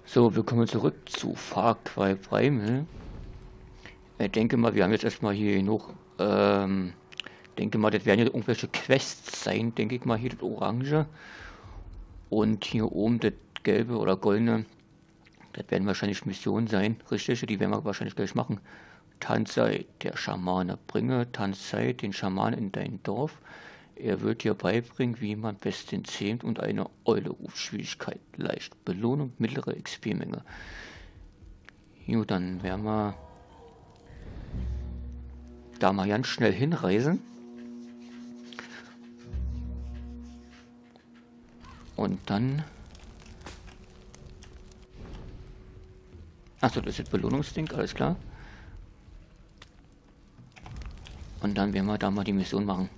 So, wir kommen zurück zu Far Cry Primal. Ich denke mal, wir haben jetzt erstmal hier genug. Denke mal, das werden ja irgendwelche Quests sein, denke ich mal, hier das Orange. Und hier oben das Gelbe oder Goldene. Das werden wahrscheinlich Missionen sein, richtig? Die werden wir wahrscheinlich gleich machen. Tanzei, der Schamane. Bringe Tanzei, den Schaman, in dein Dorf. Er wird dir beibringen, wie man bestens zähmt und eine Eule ruft. Schwierigkeit leicht. Belohnung mittlere XP-Menge. Gut, dann werden wir da mal ganz schnell hinreisen. Und dann... Achso, das ist das Belohnungsding, alles klar. Und dann werden wir da mal die Mission machen.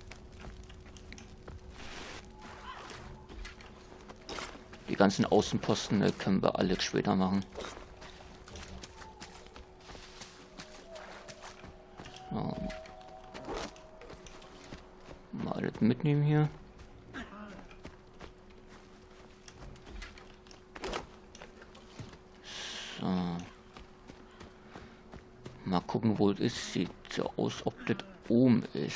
Die ganzen Außenposten können wir alle später machen. So. Mal alles mitnehmen hier. So. Mal gucken, wo es ist. Sieht so aus, ob das oben ist.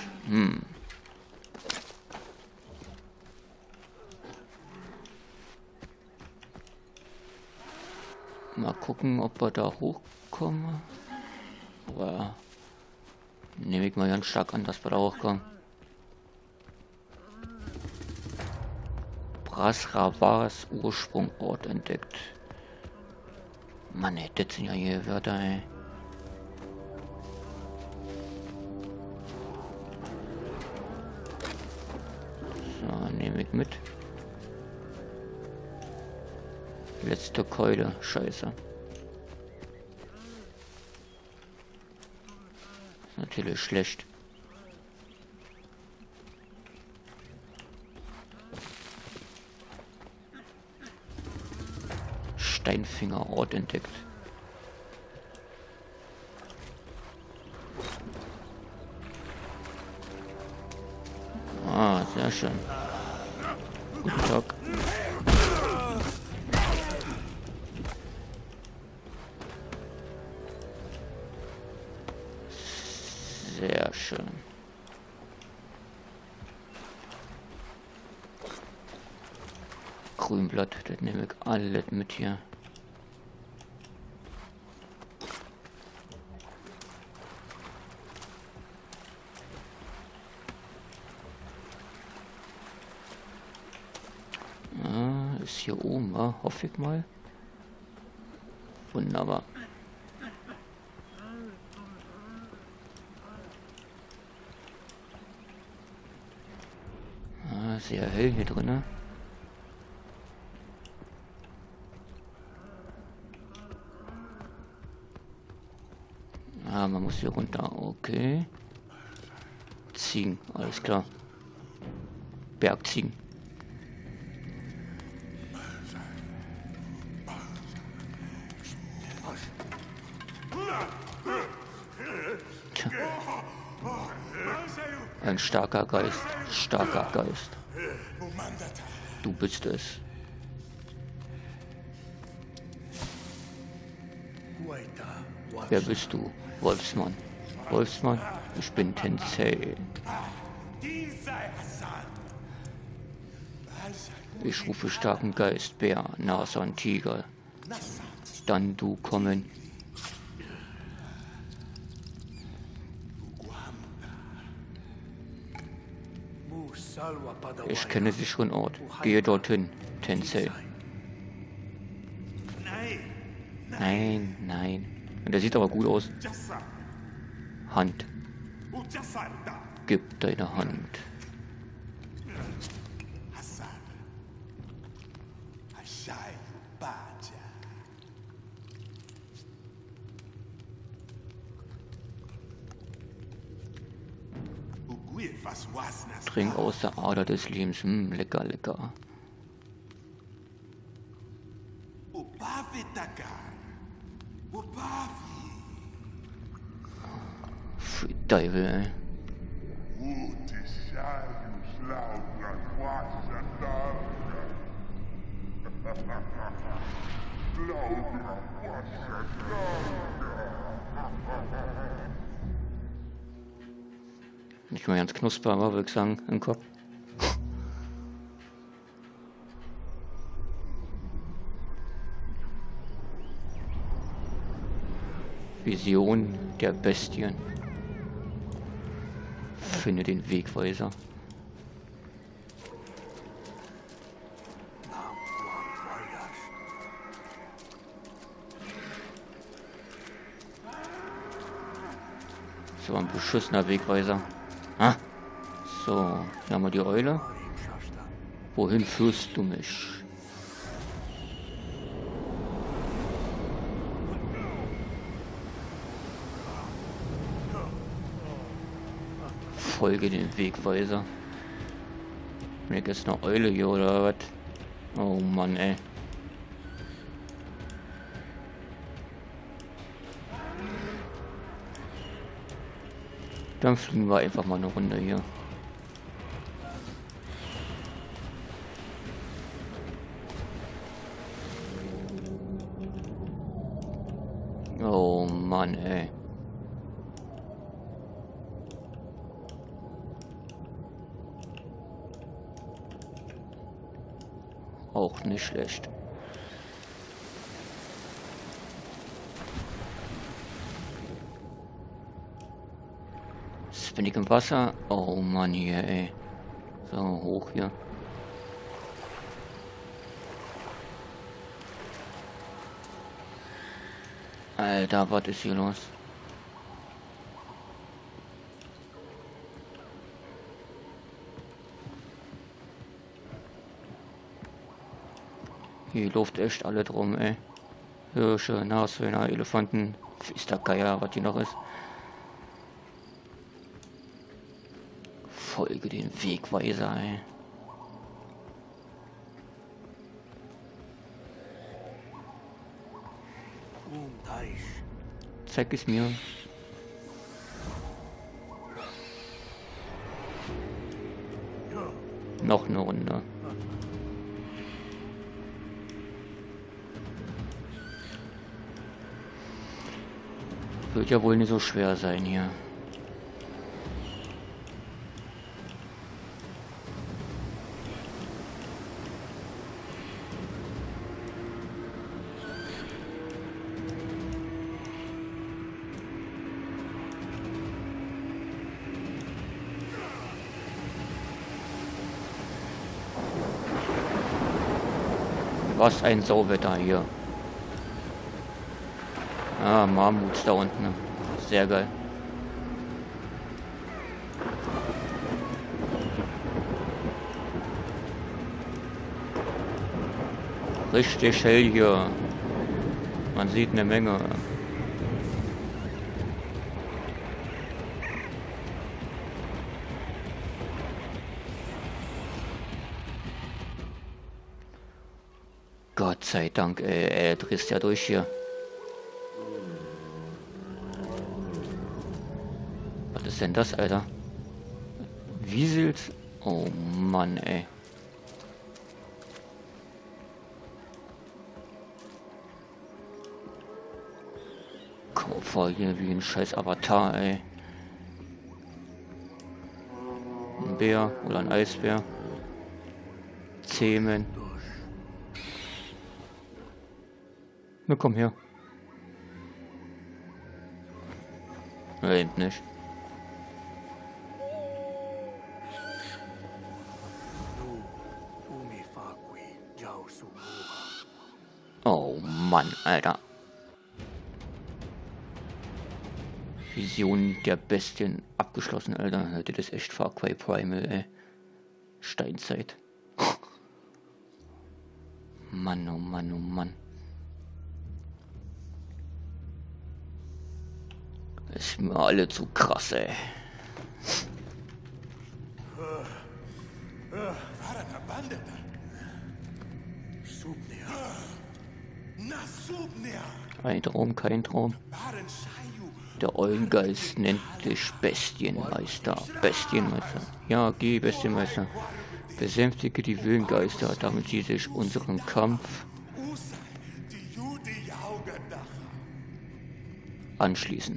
Mal gucken, ob wir da hochkommen. Aber nehme ich mal ganz stark an, dass wir da hochkommen. Brasravars Ursprungort entdeckt. Mann, ey, das sind ja hier Wörter, ey. So, nehme ich mit. Letzte Keule, scheiße. Ist natürlich schlecht. Steinfingerort entdeckt. Ah, sehr schön. Guten Tag. Sehr schön. Grünblatt, das nehme ich alles mit hier. Ist hier oben, hoffe ich mal. Wunderbar. Sehr hell hier drin. Man muss hier runter. Okay. Ziegen, alles klar. Bergziegen. Tja. Ein starker Geist. Starker Geist. Du bist es. Wer bist du? Wolfsmann. Wolfsmann? Ich bin Tensei. Ich rufe starken Geist, Bär, Nasan, Tiger. Dann du kommen. Ich kenne sicheren Ort. Gehe dorthin, Tensei. Nein, nein. Und der sieht aber gut aus. Hand. Gib deine Hand. Trink aus der Ader des Lebens. Lecker, lecker. Free Teufel, ey. Nicht mal ganz knusper, aber würde ich sagen, im Kopf. Vision der Bestien. Finde den Wegweiser. So ein beschissener Wegweiser. Ah. So, hier haben wir die Eule. Wohin führst du mich? Folge den Wegweiser. Bin ich jetzt eine Eule hier oder was? Oh Mann, ey. Dann fliegen wir einfach mal eine Runde hier. Oh Mann, ey. Auch nicht schlecht. Jetzt bin ich im Wasser. Oh Mann, hier, ey. So, hoch hier. Alter, was ist hier los? Hier läuft echt alle drum, ey. Hirsche, Nashörner, Elefanten, Geier, was hier noch ist. Folge den Wegweiser, ey. Zeig es mir. Noch eine Runde. Wird ja wohl nicht so schwer sein hier. Was ein Sauwetter hier. Ah, Mammuts da unten. Sehr geil. Richtig hell hier. Man sieht eine Menge. Gott sei Dank, er drehst ja durch hier. Was ist denn das, Alter? Wieselt? Oh Mann, ey. Komm vor hier wie ein scheiß Avatar, ey. Ein Bär oder ein Eisbär. Zähmen. Na komm her. Eben nicht. Oh Mann, Alter. Vision der Bestien abgeschlossen, Alter. Das ist echt Far Cry Primal, ey. Steinzeit. Mann, oh Mann, oh Mann. Das ist mir alle zu krass, ey. Ein Traum, kein Traum. Der Eulengeist nennt dich Bestienmeister. Bestienmeister. Ja, geh, Bestienmeister. Besänftige die Höhlengeister, damit sie sich unserem Kampf Anschließen.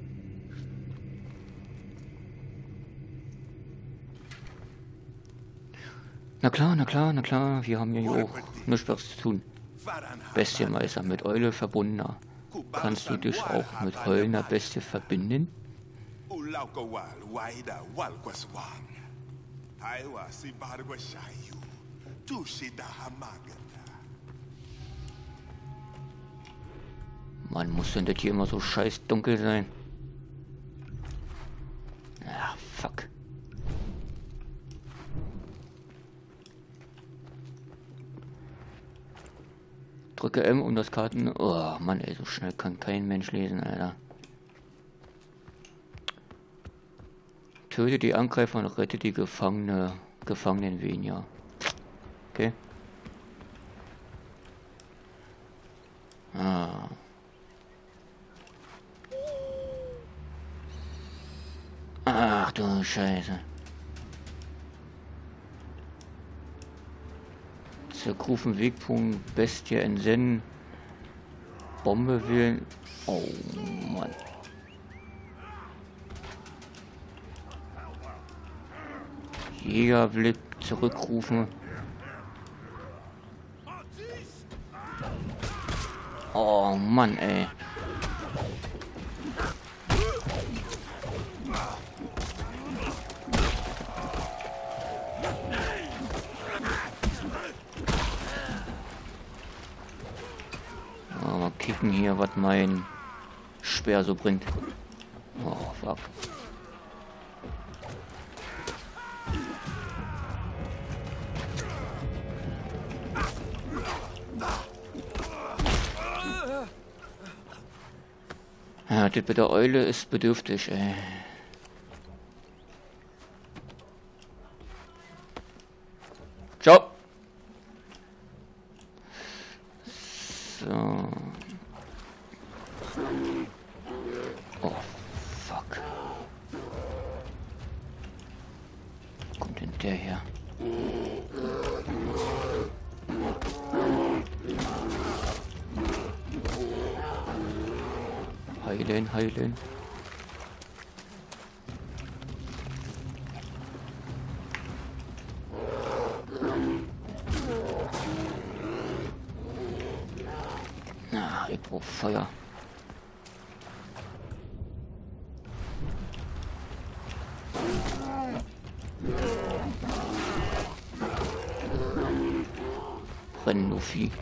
Na klar, na klar, na klar, wir haben ja hier auch nichts was zu tun. Bestienmeister mit Eule verbundener. Kannst du dich auch mit heulender Bestie verbinden? Mann, muss denn das hier immer so scheiß dunkel sein? Ach, fuck. Drücke M, um das Karten... Oh, Mann, ey, so schnell kann kein Mensch lesen, Alter. Töte die Angreifer und rette die Gefangenen weniger. Okay. Ah. Ach du Scheiße. Zergrufen Wegpunkt, Bestie entsenden. Bombe wählen. Oh Mann. Jägerblick zurückrufen. Oh Mann, ey. Mal kicken hier, was mein Speer so bringt. Oh, fuck. Ja, die mit der Eule ist bedürftig, ey. Ciao. So. Oh, fuck. Wo kommt denn der her? Heilen, heilen. Na, ich brauch Feuer. Brennen nur Vieh.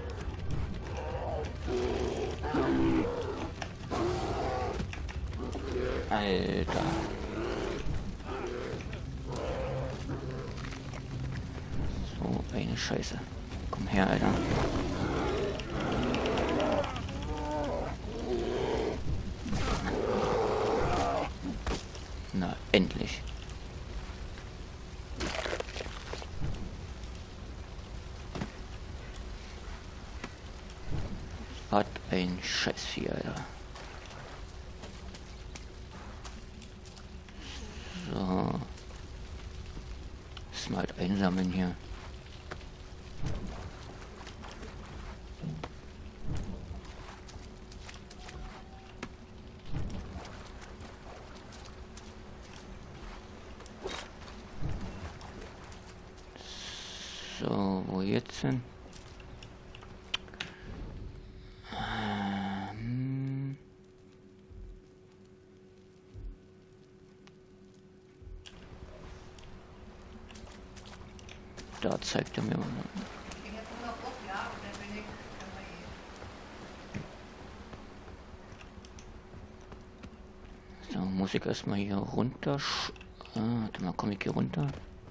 Alter. So eine Scheiße. Komm her, Alter. Na, endlich. Was ein Scheißvieh, Alter. So. Müssen wir halt einsammeln hier. So, wo jetzt hin? Da zeigt er mir mal. So, muss ich erstmal hier runter. Warte mal, komme ich hier runter?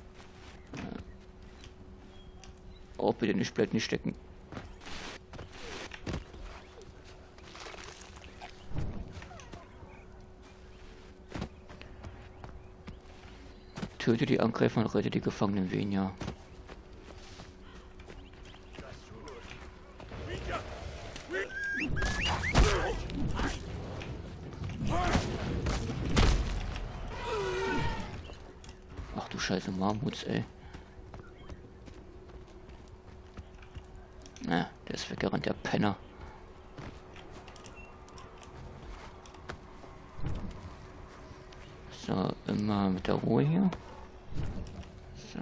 Oh, bitte nicht, bleibt nicht stecken. Töte die Angreifer und rette die Gefangenen weniger. Ach du Scheiße, Marmuts, ey. Na, der ist weggerannt, der Penner. So, immer mit der Ruhe hier. So.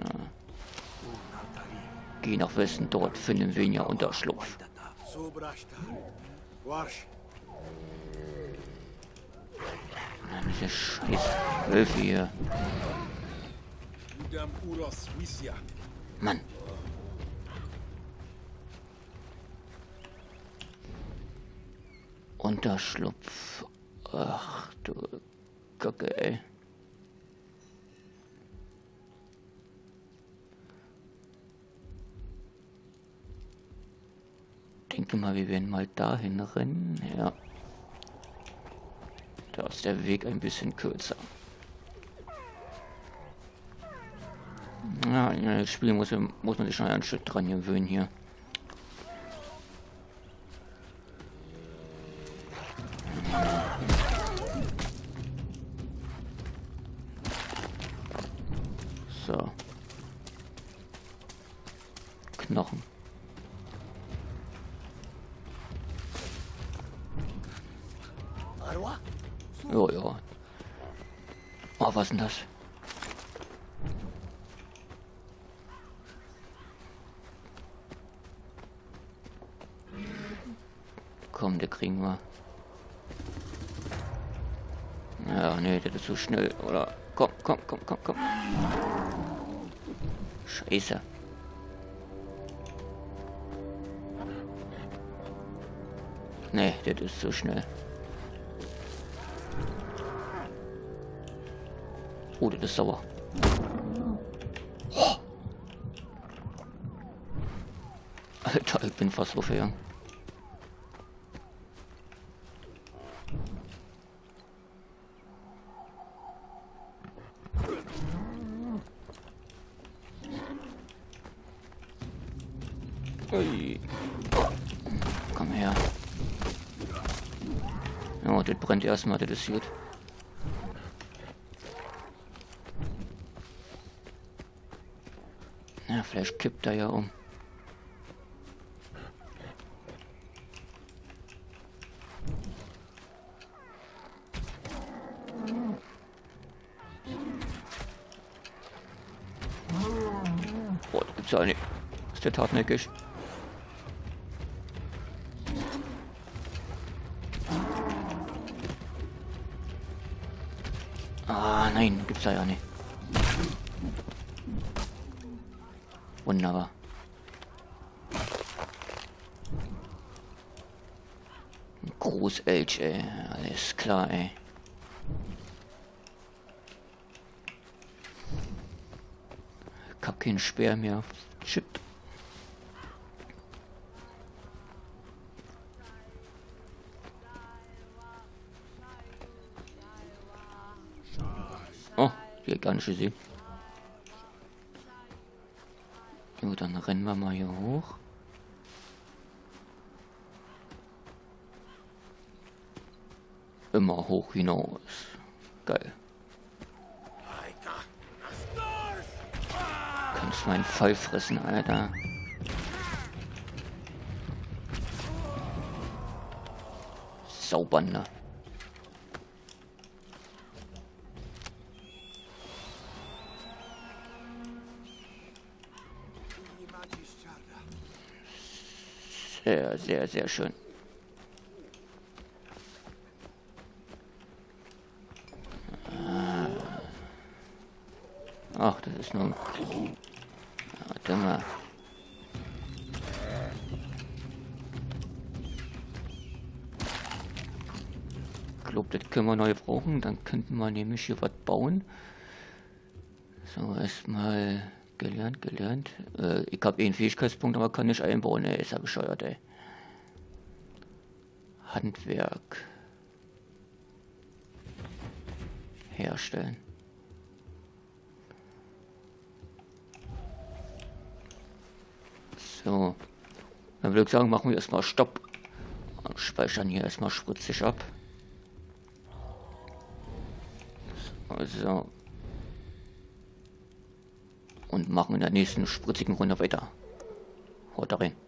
Geh nach Westen, dort finden wir ihn ja Unterschlupf. Diese scheiß Wölfe hier. Mann. Unterschlupf. Ach du Kacke, ey. Denke mal, wir werden mal dahin rennen. Ja. Da ist der Weg ein bisschen kürzer. Ja, in das Spiel muss man sich schon ein Stück dran gewöhnen hier. So. Knochen. Jo, ja. Oh, was ist denn das? Komm, der kriegen wir. Ja, nee, das ist zu schnell, oder? Komm. Scheiße. Nee, das ist zu schnell. Oh, das ist sauer. Oh. Alter, ich bin fast so verjagt. Ui. Komm her. Ja, das brennt erstmal, das ist gut. Ja, vielleicht kippt er ja um. Boah, da gibt's ja eine. Ist der hartnäckig? Ah, nein, gibt's da ja nicht. Wunderbar. Großelch, ey. Alles klar, ey. Ich hab keinen Speer mehr. Shit. Oh, hier gar nicht gesehen. So, dann rennen wir mal hier hoch. Immer hoch hinaus. Geil. Kannst meinen Fall fressen, Alter. Saubande. Sehr, sehr, sehr schön. Ach, das ist nur... Warte mal. Ich glaube, das können wir neu brauchen. Dann könnten wir nämlich hier was bauen. So, erstmal gelernt. Ich habe einen Fähigkeitspunkt, aber kann nicht einbauen. Ne, ist ja bescheuert, ey. Handwerk. Herstellen. So. Dann würde ich sagen, machen wir erstmal Stopp. Und speichern hier erstmal spritzig ab. So. Und machen in der nächsten spritzigen Runde weiter. Haut rein.